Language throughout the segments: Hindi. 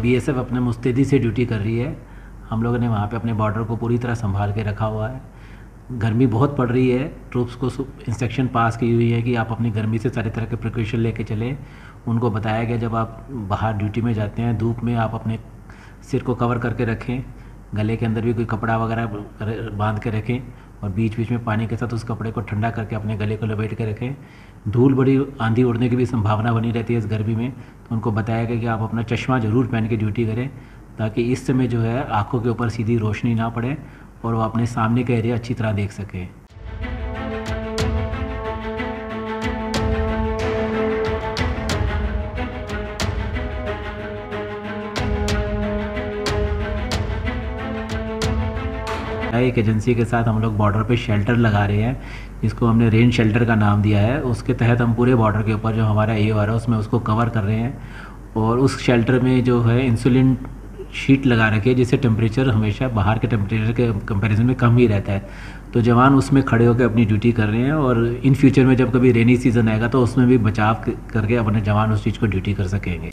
बीएसएफ अपने मुस्तैदी से ड्यूटी कर रही है। हम लोगों ने वहाँ पे अपने बॉर्डर को पूरी तरह संभाल के रखा हुआ है। गर्मी बहुत पड़ रही है, ट्रूप्स को इंस्ट्रक्शन पास की हुई है कि आप अपनी गर्मी से सारे तरह के प्रिकॉशन लेके चलें। उनको बताया गया जब आप बाहर ड्यूटी में जाते हैं धूप में आप अपने सिर को कवर करके रखें, गले के अंदर भी कोई कपड़ा वगैरह बांध के रखें और बीच बीच में पानी के साथ उस कपड़े को ठंडा करके अपने गले को लपेट के रखें। धूल बड़ी आंधी उड़ने की भी संभावना बनी रहती है इस गर्मी में, तो उनको बताया गया कि आप अपना चश्मा ज़रूर पहन के ड्यूटी करें ताकि इस समय जो है आँखों के ऊपर सीधी रोशनी ना पड़े और वो अपने सामने का एरिया अच्छी तरह देख सकें। एक एजेंसी के साथ हम लोग बॉर्डर पे शेल्टर लगा रहे हैं जिसको हमने रेन शेल्टर का नाम दिया है। उसके तहत हम पूरे बॉर्डर के ऊपर जो हमारा AOR है उसमें उसको कवर कर रहे हैं और उस शेल्टर में जो है इंसुलिन शीट लगा रखी है जिससे टेम्परेचर हमेशा बाहर के टेम्परेचर के कंपैरिजन में कम ही रहता है। तो जवान उसमें खड़े होकर अपनी ड्यूटी कर रहे हैं और इन फ्यूचर में जब कभी रेनी सीज़न आएगा तो उसमें भी बचाव करके अपने जवान उस चीज़ को ड्यूटी कर सकेंगे।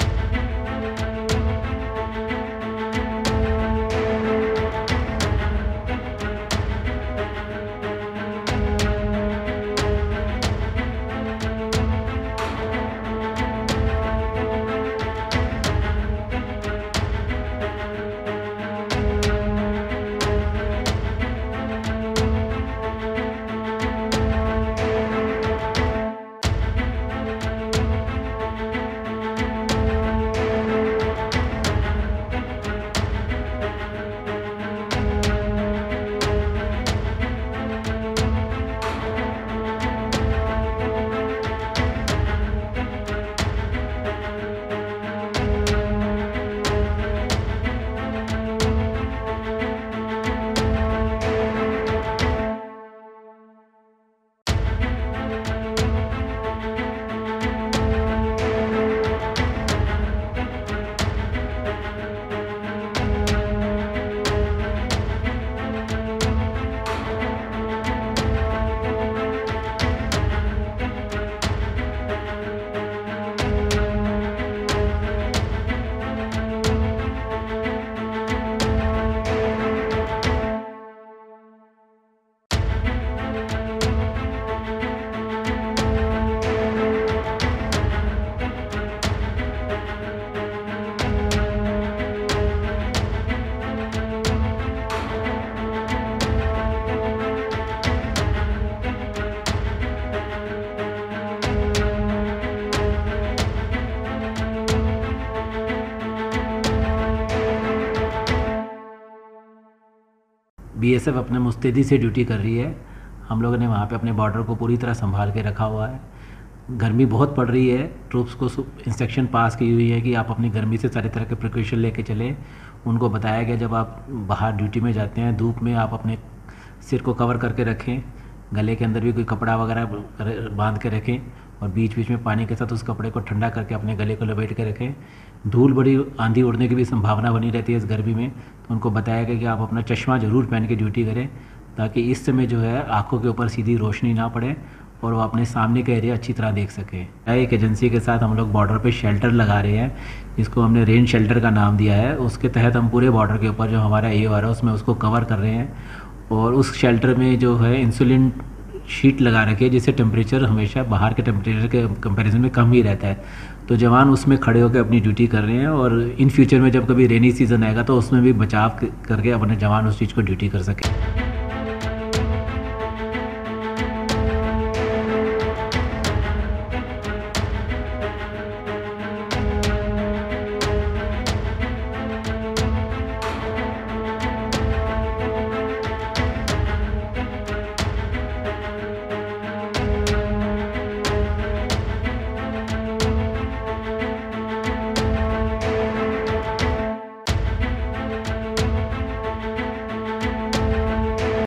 बीएसएफ अपने मुस्तैदी से ड्यूटी कर रही है। हम लोगों ने वहाँ पे अपने बॉर्डर को पूरी तरह संभाल के रखा हुआ है। गर्मी बहुत पड़ रही है, ट्रूप्स को इंस्ट्रक्शन पास की हुई है कि आप अपनी गर्मी से सारे तरह के प्रिकॉशन लेके चलें। उनको बताया गया जब आप बाहर ड्यूटी में जाते हैं धूप में आप अपने सिर को कवर करके रखें, गले के अंदर भी कोई कपड़ा वगैरह बांध के रखें और बीच बीच में पानी के साथ उस कपड़े को ठंडा करके अपने गले को लपेट के रखें। धूल बड़ी आंधी उड़ने की भी संभावना बनी रहती है इस गर्मी में, तो उनको बताया गया कि आप अपना चश्मा ज़रूर पहन के ड्यूटी करें ताकि इस समय जो है आँखों के ऊपर सीधी रोशनी ना पड़े और वो अपने सामने का एरिया अच्छी तरह देख सकें। एक एजेंसी के साथ हम लोग बॉर्डर पे शेल्टर लगा रहे हैं जिसको हमने रेन शेल्टर का नाम दिया है। उसके तहत हम पूरे बॉर्डर के ऊपर जो हमारा AOR है उसमें उसको कवर कर रहे हैं और उस शेल्टर में जो है इंसुलिन शीट लगा रखी है जिससे टेम्परेचर हमेशा बाहर के टेम्परेचर के कंपैरिजन में कम ही रहता है। तो जवान उसमें खड़े होकर अपनी ड्यूटी कर रहे हैं और इन फ्यूचर में जब कभी रेनी सीज़न आएगा तो उसमें भी बचाव करके अपने जवान उस चीज़ को ड्यूटी कर सकें।